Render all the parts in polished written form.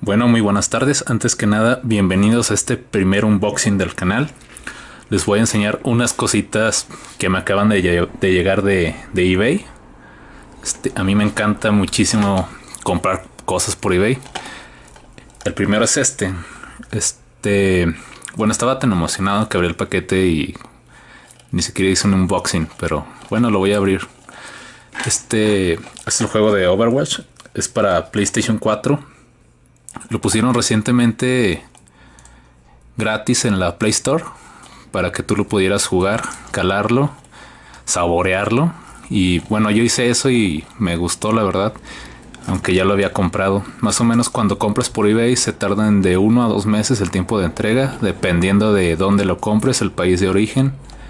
Bueno, muy buenas tardes. Antes que nada, bienvenidos a este primer unboxing del canal. Les voy a enseñar unas cositas que me acaban de llegar de eBay. A mí me encanta muchísimo comprar cosas por eBay. El primero es bueno, estaba tan emocionado que abrí el paquete y ni siquiera hice un unboxing, pero bueno, lo voy a abrir. Este es el juego de Overwatch. Es para PlayStation 4. Lo pusieron recientemente gratis en la Play Store para que tú lo pudieras jugar, calarlo, saborearlo. Y bueno, yo hice eso y me gustó, la verdad, aunque ya lo había comprado. Más o menos cuando compras por eBay se tardan de 1 a 2 meses el tiempo de entrega, dependiendo de dónde lo compres, el país de origen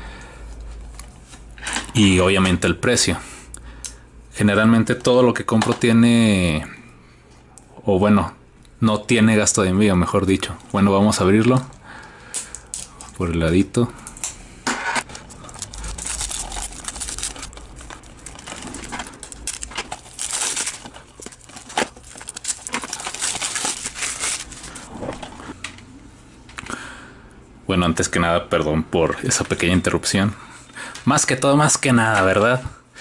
y obviamente el precio. Generalmente todo lo que compro tiene, o bueno, no tiene gasto de envío, mejor dicho. Bueno, vamos a abrirlo por el ladito. Bueno, antes que nada, perdón por esa pequeña interrupción. Más que todo, más que nada, ¿verdad?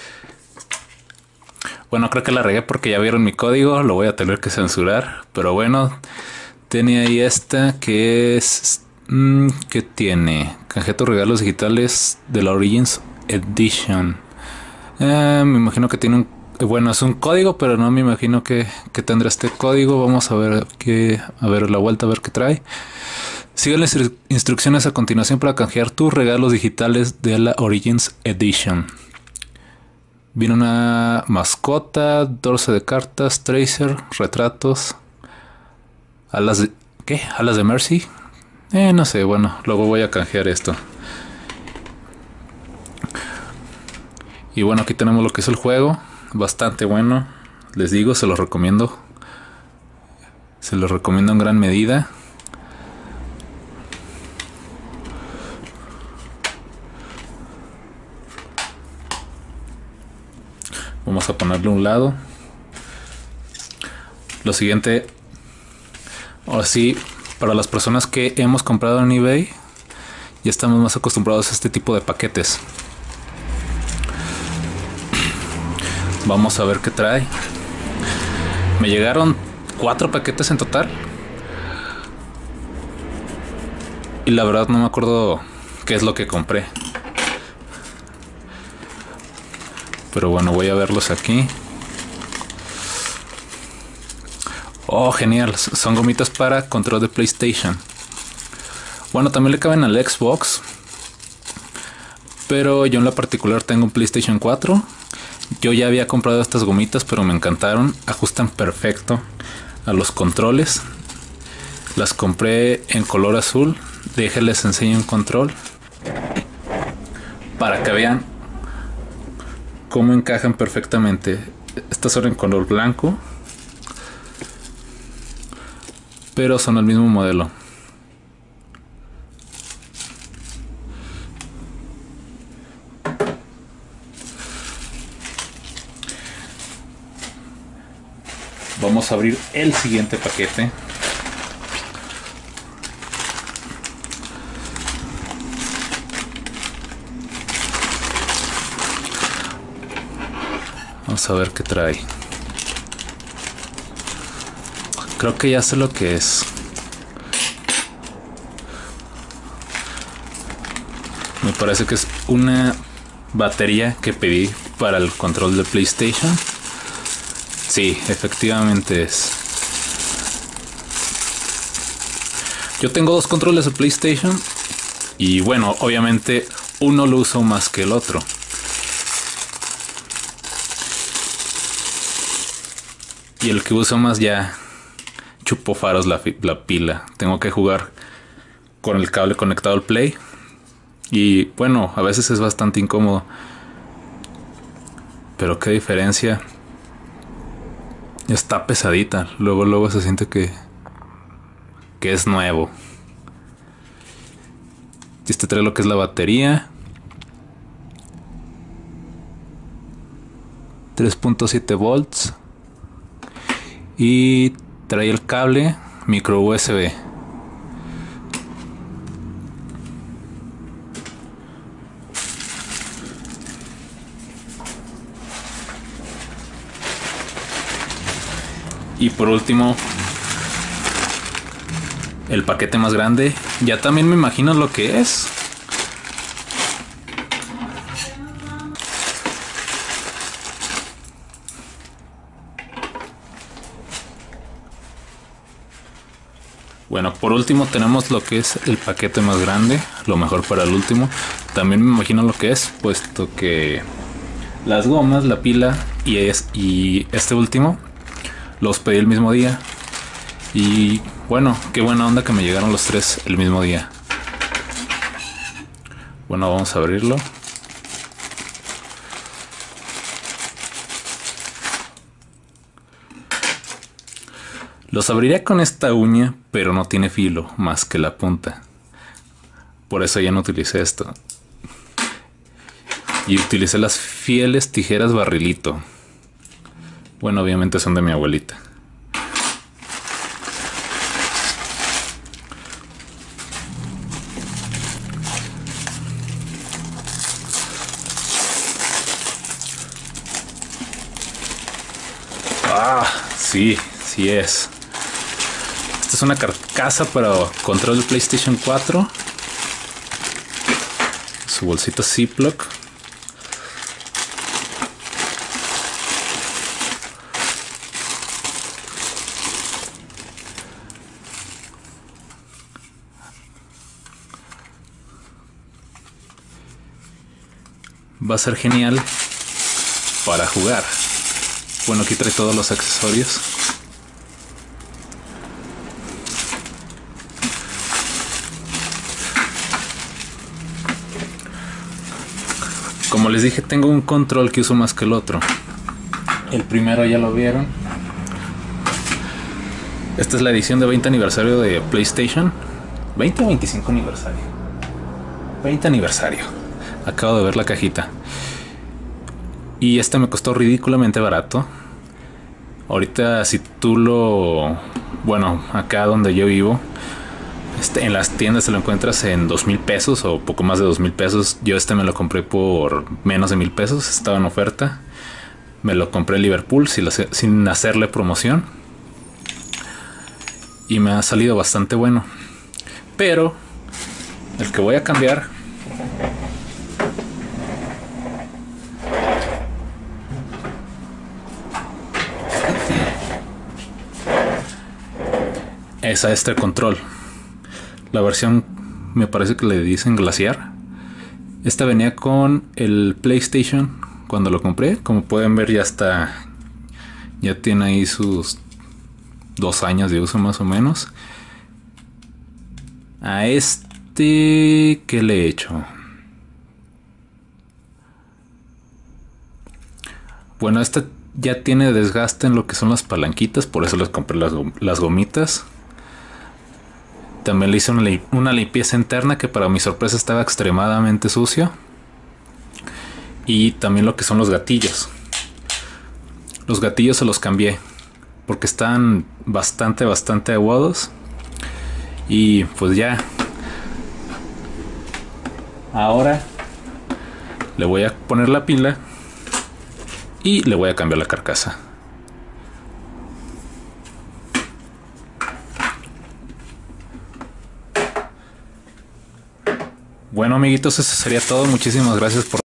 Bueno, creo que la regué porque ya vieron mi código, lo voy a tener que censurar. Pero bueno, tenía ahí esta que es... ¿qué tiene? Canjea tus regalos digitales de la Origins Edition. Me imagino que tiene un... Bueno, es un código, pero no me imagino que tendrá este código. Vamos a ver a ver la vuelta, a ver qué trae. Sigue las instrucciones a continuación para canjear tus regalos digitales de la Origins Edition. Viene una mascota, dorso de cartas, tracer, retratos, alas de... ¿qué? ¿Alas de Mercy? No sé, bueno, luego voy a canjear esto. Y bueno, aquí tenemos lo que es el juego. Bastante bueno. Les digo, se los recomiendo. Se los recomiendo en gran medida. Vamos a ponerle a un lado. Lo siguiente, ahora sí, para las personas que hemos comprado en eBay, ya estamos más acostumbrados a este tipo de paquetes. Vamos a ver qué trae. Me llegaron 4 paquetes en total. Y la verdad no me acuerdo qué es lo que compré. Pero bueno, voy a verlos aquí. Oh, genial. Son gomitas para control de PlayStation. Bueno, también le caben al Xbox. Pero yo en la particular tengo un PlayStation 4. Yo ya había comprado estas gomitas, pero me encantaron. Ajustan perfecto a los controles. Las compré en color azul. Déjenles enseño un control para que vean cómo encajan perfectamente. Estas son en color blanco, pero son el mismo modelo. Vamos a abrir el siguiente paquete. Vamos a ver qué trae. Creo que ya sé lo que es. Me parece que es una batería que pedí para el control de PlayStation. Sí, efectivamente es. Yo tengo 2 controles de PlayStation. Y bueno, obviamente uno lo uso más que el otro. Y el que uso más ya chupó faros la pila. Tengo que jugar con el cable conectado al Play. Y bueno, a veces es bastante incómodo. Pero qué diferencia. Está pesadita. Luego se siente que es nuevo. Este trae lo que es la batería. 3.7 volts. Y trae el cable micro USB. Y por último, el paquete más grande. Ya también me imagino lo que es. Bueno, por último tenemos lo que es el paquete más grande, lo mejor para el último. También me imagino lo que es, puesto que las gomas, la pila y este último los pedí el mismo día. Y bueno, qué buena onda que me llegaron los tres el mismo día. Bueno, vamos a abrirlo. Los abriría con esta uña, pero no tiene filo más que la punta. Por eso ya no utilicé esto. Y utilicé las fieles tijeras barrilito. Bueno, obviamente son de mi abuelita. Ah, sí, sí es. Esta es una carcasa para control del PlayStation 4. Su bolsita Ziploc. Va a ser genial para jugar. Bueno, aquí trae todos los accesorios. Como les dije, tengo un control que uso más que el otro. El primero ya lo vieron. Esta es la edición de 20 aniversario de PlayStation. 20 o 25 aniversario. 20 aniversario. Acabo de ver la cajita. Y este me costó ridículamente barato. Ahorita si tú lo... Bueno, acá donde yo vivo, en las tiendas te lo encuentras en 2,000 pesos o poco más de 2,000 pesos. Yo me lo compré por menos de 1,000 pesos. Estaba en oferta. Me lo compré en Liverpool sin hacerle promoción. Y me ha salido bastante bueno. Pero el que voy a cambiar es a este control. La versión me parece que le dicen glaciar. Esta venía con el PlayStation cuando lo compré. Como pueden ver, ya tiene ahí sus 2 años de uso más o menos. A ¿qué le he hecho? Bueno, ya tiene desgaste en lo que son las palanquitas, por eso les compré las gomitas. También le hice una limpieza interna que para mi sorpresa estaba extremadamente sucio. Y también lo que son los gatillos. Los gatillos se los cambié porque están bastante aguados. Y pues ya. Ahora le voy a poner la pila y le voy a cambiar la carcasa. Bueno, amiguitos, eso sería todo. Muchísimas gracias por